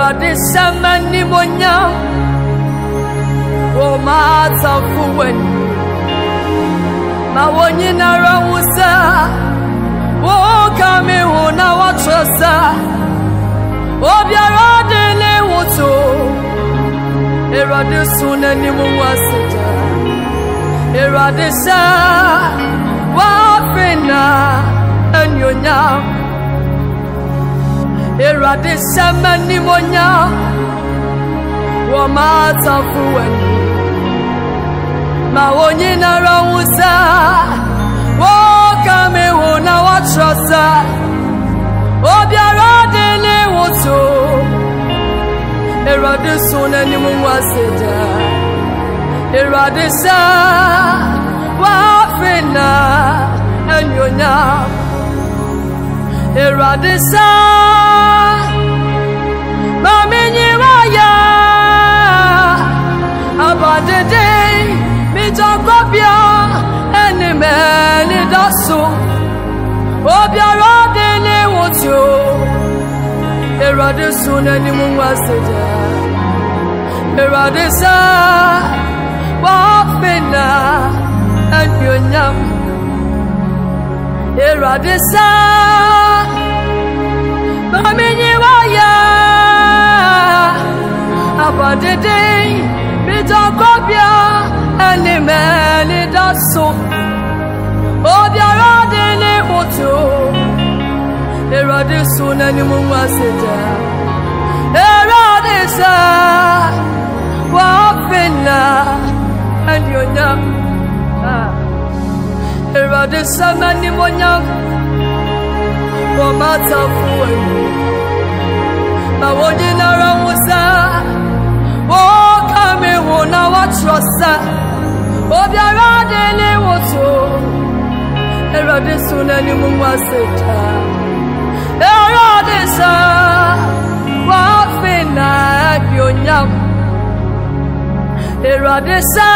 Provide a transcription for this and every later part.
Erade samani monya o mata fuwen ma wonyi na rawusa wo kame wona watrosa obiara de le woto erade sunani mu wasita erade sa wa fena anyonya erade samani monya wo mata fuwen ma wonyi na rawusa wo kame wona watrosa obiara de le woto erade sunani mu wasita erade sa wa fena anyonya erade sa mamenyi waya abadede mi jogobia enimeni daso obiara de le woto erade sunani mu wasita erade sa wa fena anyonya erade sa mamenyi waya abadede mi jogobia enimeni daso obiara de le woto erade sunani mu wasita erade sa wa fena anyonya erade samani monya wo mata fuwen ma wonyi na rawusa wo kame wona watrosa obiara de le woto erade sunani mu wasita erade sa wa fena anyonya erade sa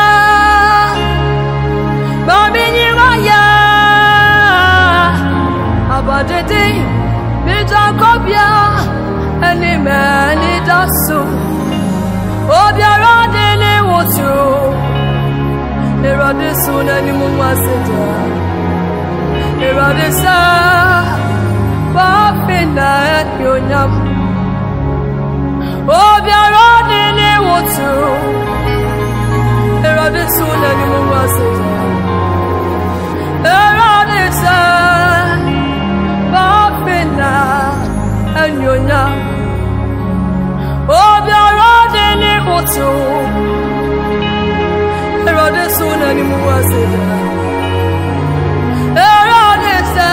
mamenyi waya abadede mi jogobia enimeni daso obiara de le woto erade sunani mu wasita erade sa wa fena anyonya obiara de le woto erade sunani mu wasita erade sa wa fena anyonya obiara de le woto erade sunani mu wasita erade sa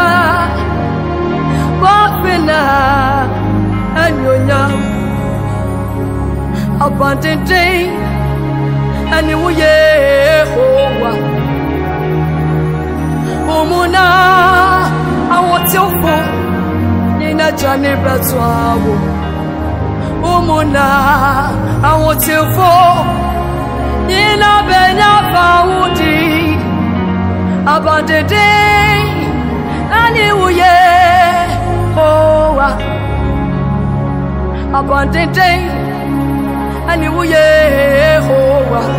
wa fena anyonya abandoned and you Yehovah umuna awotofo ina jani batwawo umuna awotofo ina benya faudi abandoned and you Yehovah abandoned and you Yehovah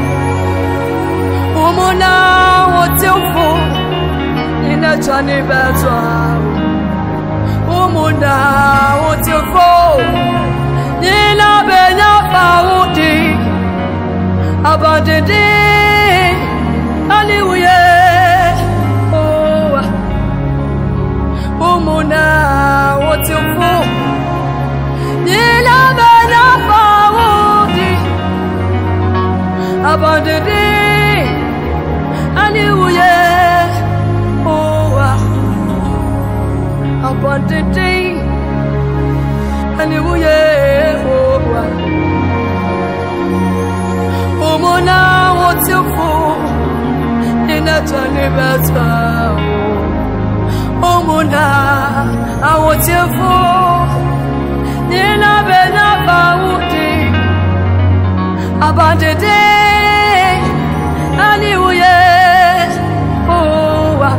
umuna awotofo ina jani batwawo umuna awotofo ina benya faudi abandoned and you Yehovah umuna awotofo ina benya faudi abandoned and you Yehovah abandoned and you Yehovah umuna awotofo ina jani batwawo umuna awotofo ina benya faudi abandoned and you Yehovah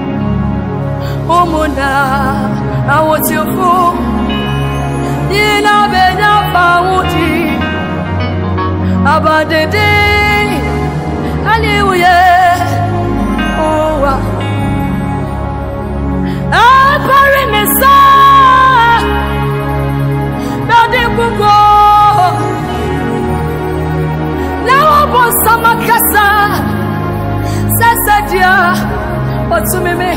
umuna awotofo ina abadede aliuye owa apari mesa bade gugo lawo bon samakasa sasadia otumeme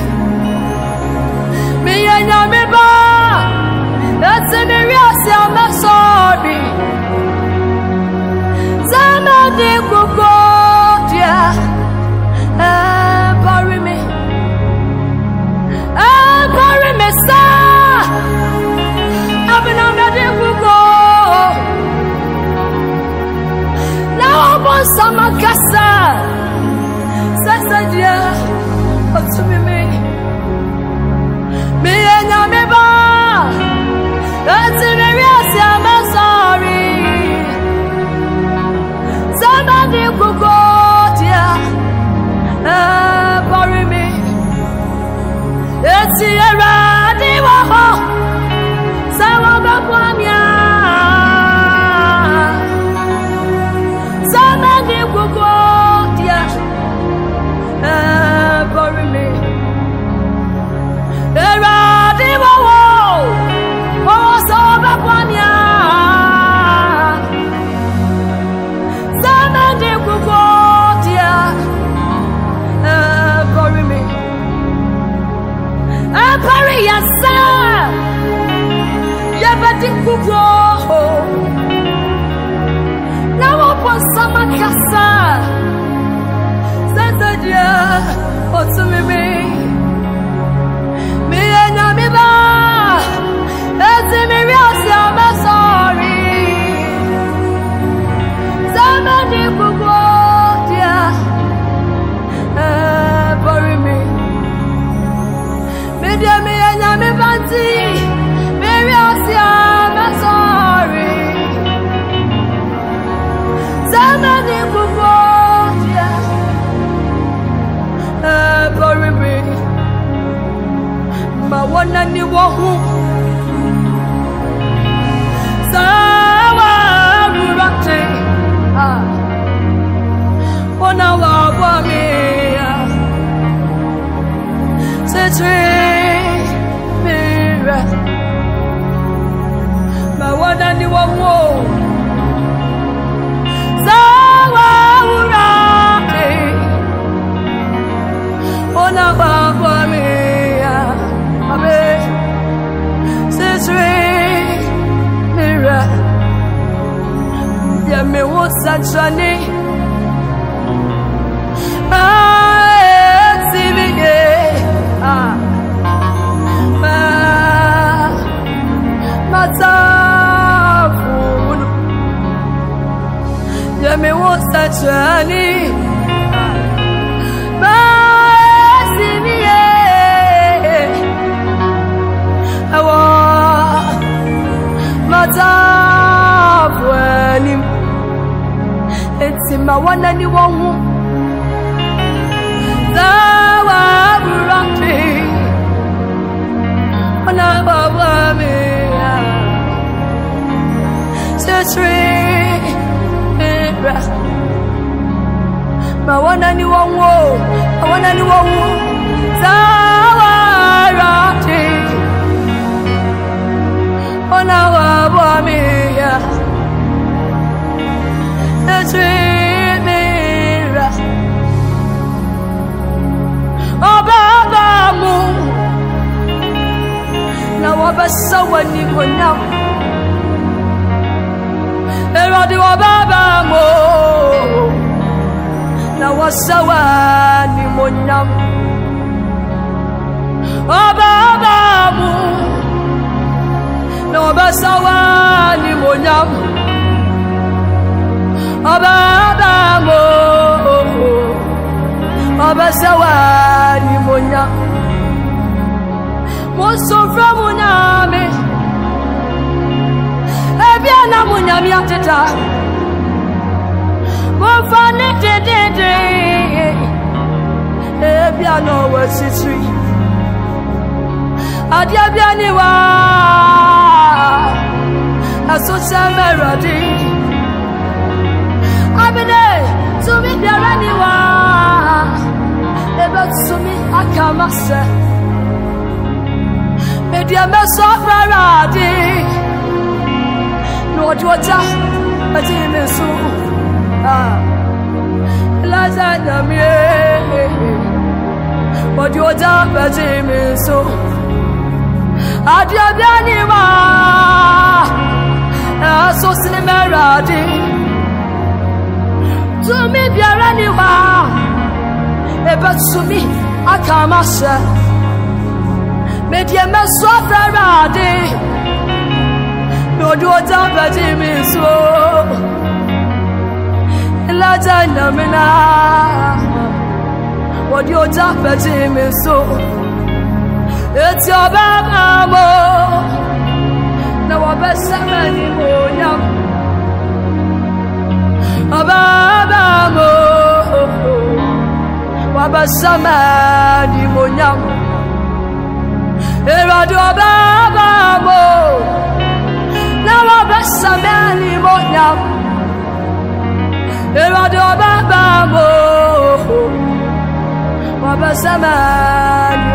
me yanya me ba that's in the real I'm sorry Zamade gugo dia bury me sa abina made gugo now bon samakasa sasadia otumeme me yanya me ba that's in the real I'm sorry Zamade gugo dia bury me it's era di wo sawa babwamia Zamade gugo dia bury me era di wo sawa babwamia Zamade gugo dia bury me bury yourself yabadi gugo now upon samakasa sasadia otumeme me enya me ba me I'm sorry Zamade gugo dia bury me me dia me enya me banti me I'm sorry Zamade gugo dia bury me ma wona ni wo hu sawa rurate ona wa wa me setre mira ma wona ni wo wo sawa rurate ona wa wa me abe setre ya me wo sanchani sivige matafu ya me wo sanchani sivige awa matafu eti ma wana ni wonhu zawa burati ona baba me setri ebra ma wana ni wonhu zawa rati ona baba me Mira, oh Baba mu, na wabasa wani konyam. Eradi wa Baba mu, na wasa wani monyam. Oh Baba mu, na wabasa wani monyam. Baba mo Baba sawa ni monya mo so from nyame ebia na munyame ateta mo fa ne de ebia no wasitri adia bia ni wa aso chameradi Nyamine to me biaraniwa ebe to me akamase media meso braradi no dwota ati meso laza nyamie odwota ati meso adia biaraniwa so sinimeradi to me biaraniwa ebe to me akamase media meso braradi no do tabati me so la jana mina what you tabati me so it's your baba mo no wabesa mani monya baba mo wabesa mani monya erado baba mo na wabesa mani monya erado baba mo wabesa mani